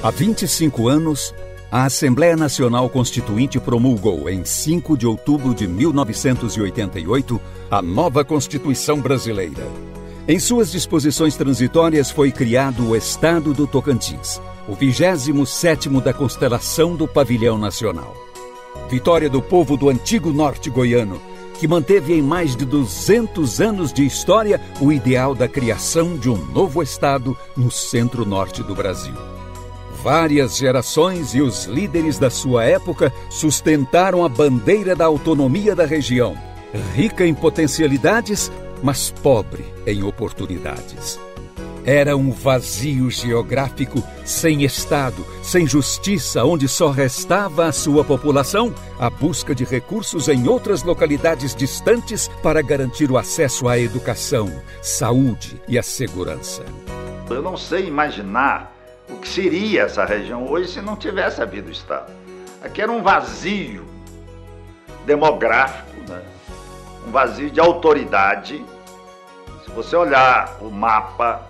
Há 25 anos, a Assembleia Nacional Constituinte promulgou, em 5 de outubro de 1988, a nova Constituição Brasileira. Em suas disposições transitórias foi criado o Estado do Tocantins, o 27º da constelação do Pavilhão Nacional. Vitória do povo do antigo norte goiano, que manteve em mais de 200 anos de história o ideal da criação de um novo Estado no centro-norte do Brasil. Várias gerações e os líderes da sua época sustentaram a bandeira da autonomia da região, rica em potencialidades, mas pobre em oportunidades. Era um vazio geográfico, sem Estado, sem justiça, onde só restava à sua população a busca de recursos em outras localidades distantes para garantir o acesso à educação, saúde e à segurança. Eu não sei imaginar o que seria essa região hoje se não tivesse havido Estado. Aqui era um vazio demográfico, né? Um vazio de autoridade. Se você olhar o mapa,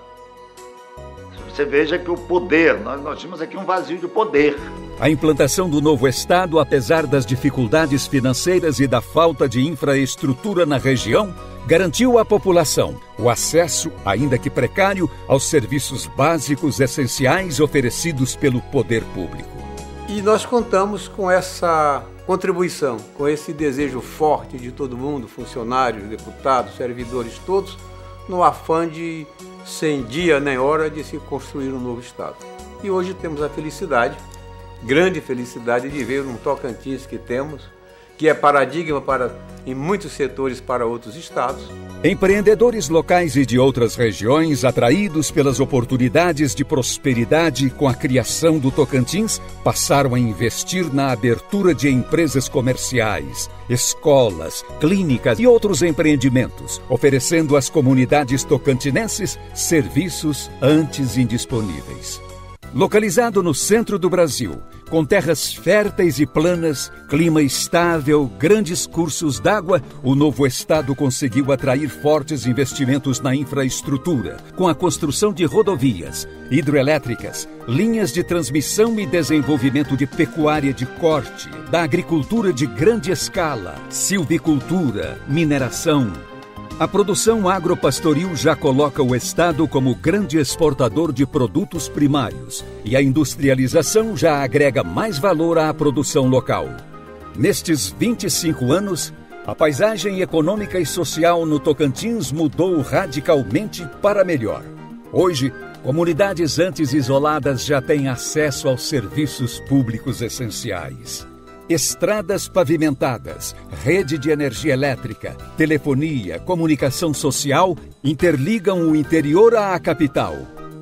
você veja que o poder, nós tínhamos aqui um vazio de poder. A implantação do novo Estado, apesar das dificuldades financeiras e da falta de infraestrutura na região, garantiu à população o acesso, ainda que precário, aos serviços básicos essenciais oferecidos pelo poder público. E nós contamos com essa contribuição, com esse desejo forte de todo mundo, funcionários, deputados, servidores todos, no afã de, sem dia nem hora, de se construir um novo Estado. E hoje temos a felicidade, grande felicidade, de ver um Tocantins que temos, que é paradigma em muitos setores para outros estados. Empreendedores locais e de outras regiões, atraídos pelas oportunidades de prosperidade com a criação do Tocantins, passaram a investir na abertura de empresas comerciais, escolas, clínicas e outros empreendimentos, oferecendo às comunidades tocantinenses serviços antes indisponíveis. Localizado no centro do Brasil, com terras férteis e planas, clima estável, grandes cursos d'água, o novo Estado conseguiu atrair fortes investimentos na infraestrutura, com a construção de rodovias, hidrelétricas, linhas de transmissão e desenvolvimento de pecuária de corte, da agricultura de grande escala, silvicultura, mineração. A produção agropastoril já coloca o Estado como grande exportador de produtos primários e a industrialização já agrega mais valor à produção local. Nestes 25 anos, a paisagem econômica e social no Tocantins mudou radicalmente para melhor. Hoje, comunidades antes isoladas já têm acesso aos serviços públicos essenciais. Estradas pavimentadas, rede de energia elétrica, telefonia, comunicação social interligam o interior à capital,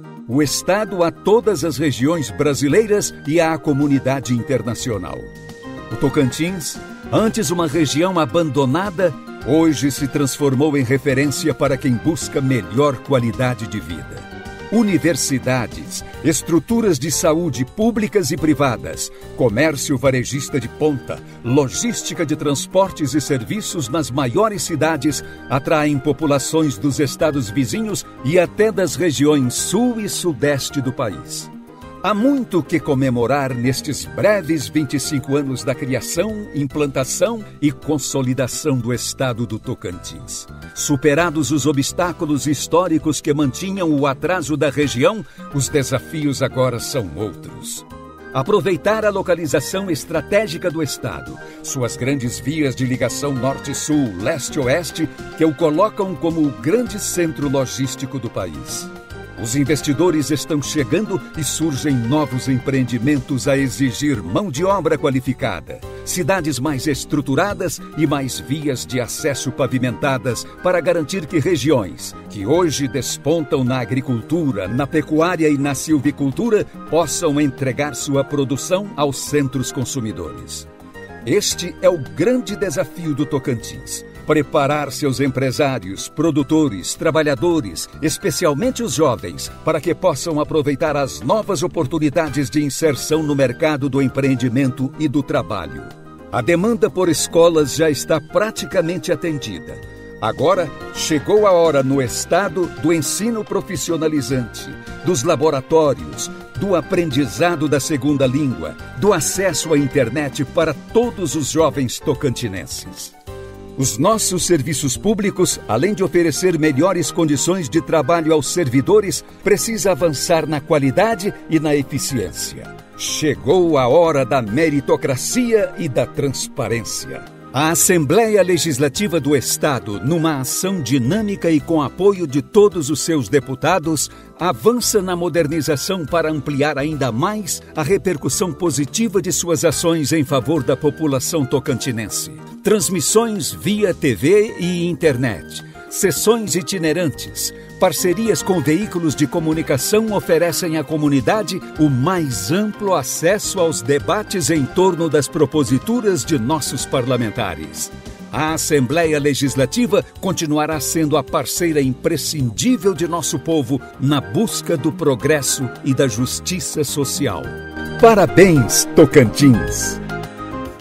o Estado a todas as regiões brasileiras e à comunidade internacional. O Tocantins, antes uma região abandonada, hoje se transformou em referência para quem busca melhor qualidade de vida. Universidades, estruturas de saúde públicas e privadas, comércio varejista de ponta, logística de transportes e serviços nas maiores cidades atraem populações dos estados vizinhos e até das regiões sul e sudeste do país. Há muito que comemorar nestes breves 25 anos da criação, implantação e consolidação do Estado do Tocantins. Superados os obstáculos históricos que mantinham o atraso da região, os desafios agora são outros. Aproveitar a localização estratégica do Estado, suas grandes vias de ligação norte-sul, leste-oeste, que o colocam como o grande centro logístico do país. Os investidores estão chegando e surgem novos empreendimentos a exigir mão de obra qualificada, cidades mais estruturadas e mais vias de acesso pavimentadas para garantir que regiões que hoje despontam na agricultura, na pecuária e na silvicultura possam entregar sua produção aos centros consumidores. Este é o grande desafio do Tocantins. Preparar seus empresários, produtores, trabalhadores, especialmente os jovens, para que possam aproveitar as novas oportunidades de inserção no mercado do empreendimento e do trabalho. A demanda por escolas já está praticamente atendida. Agora chegou a hora no Estado do ensino profissionalizante, dos laboratórios, do aprendizado da segunda língua, do acesso à internet para todos os jovens tocantinenses. Os nossos serviços públicos, além de oferecer melhores condições de trabalho aos servidores, precisa avançar na qualidade e na eficiência. Chegou a hora da meritocracia e da transparência. A Assembleia Legislativa do Estado, numa ação dinâmica e com apoio de todos os seus deputados, avança na modernização para ampliar ainda mais a repercussão positiva de suas ações em favor da população tocantinense. Transmissões via TV e internet, sessões itinerantes, parcerias com veículos de comunicação oferecem à comunidade o mais amplo acesso aos debates em torno das proposituras de nossos parlamentares. A Assembleia Legislativa continuará sendo a parceira imprescindível de nosso povo na busca do progresso e da justiça social. Parabéns, Tocantins!